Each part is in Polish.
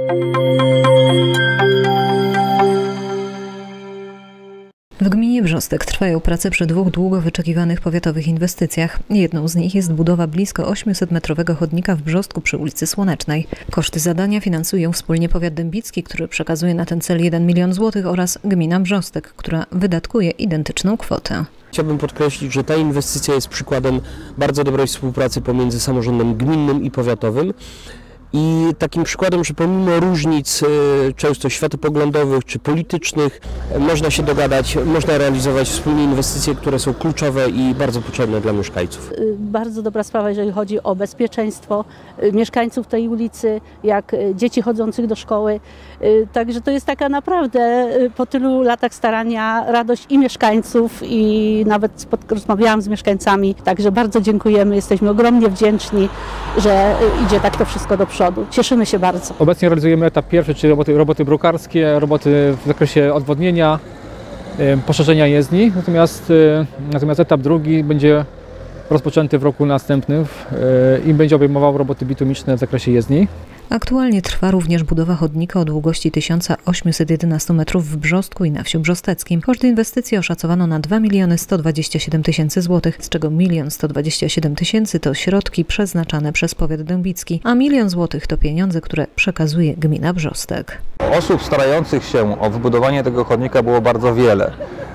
W gminie Brzostek trwają prace przy dwóch długo wyczekiwanych powiatowych inwestycjach. Jedną z nich jest budowa blisko 800-metrowego chodnika w Brzostku przy ulicy Słonecznej. Koszty zadania finansują wspólnie powiat dębicki, który przekazuje na ten cel 1 milion złotych, oraz gmina Brzostek, która wydatkuje identyczną kwotę. Chciałbym podkreślić, że ta inwestycja jest przykładem bardzo dobrej współpracy pomiędzy samorządem gminnym i powiatowym. I takim przykładem, że pomimo różnic często światopoglądowych czy politycznych można się dogadać, można realizować wspólnie inwestycje, które są kluczowe i bardzo potrzebne dla mieszkańców. Bardzo dobra sprawa, jeżeli chodzi o bezpieczeństwo mieszkańców tej ulicy, jak dzieci chodzących do szkoły. Także to jest taka naprawdę po tylu latach starania radość i mieszkańców, i nawet rozmawiałam z mieszkańcami. Także bardzo dziękujemy, jesteśmy ogromnie wdzięczni, że idzie tak to wszystko do przodu. Cieszymy się bardzo. Obecnie realizujemy etap pierwszy, czyli roboty brukarskie, roboty w zakresie odwodnienia, poszerzenia jezdni. Natomiast etap drugi będzie rozpoczęty w roku następnym i będzie obejmował roboty bitumiczne w zakresie jezdni. Aktualnie trwa również budowa chodnika o długości 1811 metrów w Brzostku i na Wsiu Brzosteckim. Koszty inwestycji oszacowano na 2 127 000 złotych, z czego 1 127 000 to środki przeznaczane przez powiat dębicki, a 1 000 000 złotych to pieniądze, które przekazuje gmina Brzostek. Osób starających się o wybudowanie tego chodnika było bardzo wiele.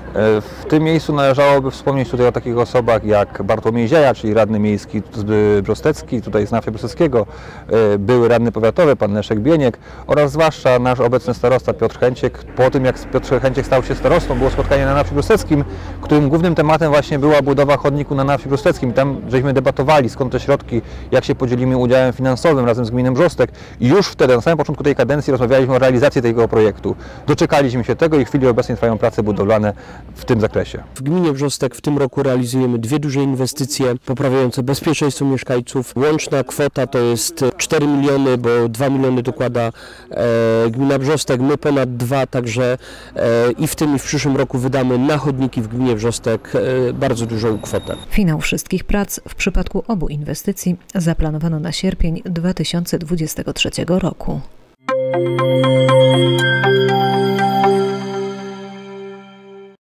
W tym miejscu należałoby wspomnieć tutaj o takich osobach jak Bartłomiej Ziaja, czyli radny miejski Brzostecki, tutaj z Nawsia Brzosteckiego, były radny powiatowy, pan Leszek Bieniek, oraz zwłaszcza nasz obecny starosta Piotr Chęciek. Po tym, jak Piotr Chęciek stał się starostą, było spotkanie na Nawsiu Brzosteckim, którym głównym tematem właśnie była budowa chodniku na Nawsiu Brzosteckim. Tam żeśmy debatowali, skąd te środki, jak się podzielimy udziałem finansowym razem z gminą Brzostek, i już wtedy, na samym początku tej kadencji, rozmawialiśmy o realizacji tego projektu. Doczekaliśmy się tego i w chwili obecnej trwają prace budowlane w tym zakresie. W gminie Brzostek w tym roku realizujemy dwie duże inwestycje poprawiające bezpieczeństwo mieszkańców. Łączna kwota to jest 4 miliony, bo 2 miliony dokłada gmina Brzostek, my ponad 2, także i w tym i w przyszłym roku wydamy na chodniki w gminie Brzostek bardzo dużą kwotę. Finał wszystkich prac w przypadku obu inwestycji zaplanowano na sierpień 2023 roku.